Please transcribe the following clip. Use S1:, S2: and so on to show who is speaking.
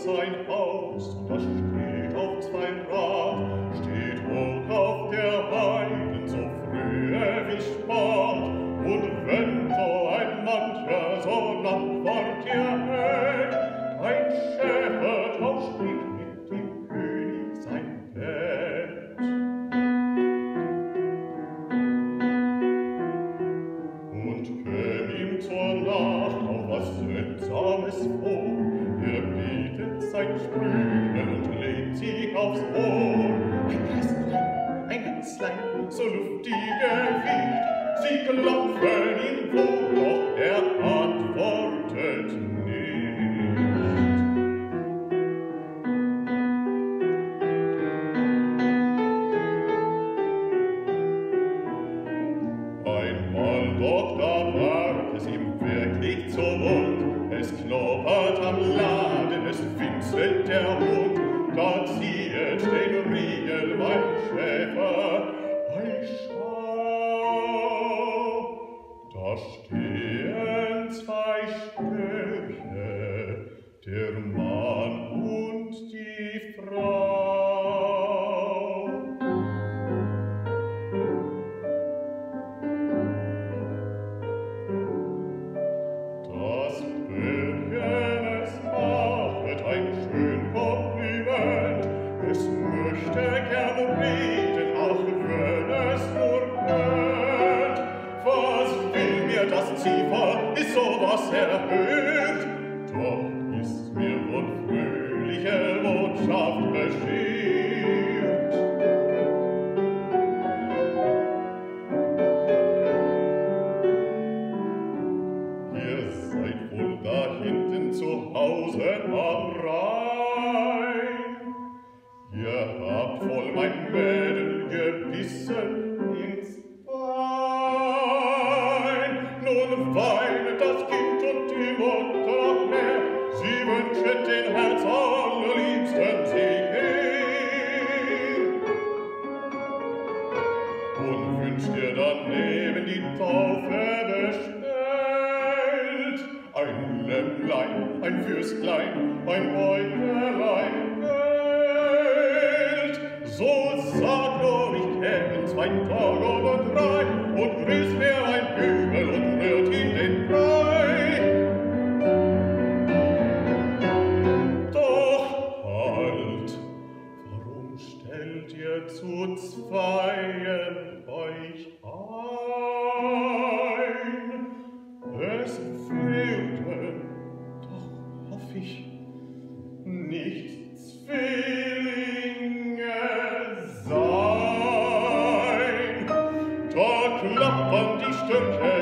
S1: sein Haus, das steht auf zwei Rad, steht hoch auf der Weiden, so frühe wie Spät. Und wenn so ein mancher so lang vor dir hält, ein Schäfertausch spricht mit dem König sein Geld. Und käm ihm zur Nacht auf was Seltsames vor, bietet sein Sprügel und legt sich aufs Ohr. Ein Hänzlein, so luftige Wicht, sie klopfen ihn wohl, doch er antwortet nicht. Einmal doch, da ward es ihm wirklich zu Mund, es knoppert am Laden, es winselt der Hund, da ziehet den Riegel mein Schäfer. Ei, schau, da stehen zwei Störche, der Mann und die Frau. Das Bürgen, es machet ein schön Kompliment, es möchte gern reden, ach, wenn es nur könnt. Was will mir das Ziefer, ist so was erhört, doch ist mir wohl fröhliche Botschaft beschert. Ihr seid wohl da hinten zu Hause am Rhein. Ihr habt wohl mein Mädel gebissen ins Bein. Nun weinet das Kind und die Mutter noch mehr. Sie wünschen den Herz allerliebsten sich hin. Und wünscht ihr daneben die Taufe bestellt. Ein Lämmlein, ein Fürstlein, ein Beutellein Geld. So sag nur, ich kämen 2 Tage oder 3 und grüß mir ein Bübel und rührt ihm den Brei. Doch halt, warum stellt ihr zu zweien euch ein? Es würde, doch hoff ich, nicht Zwillinge sein. Da klappern die Stücke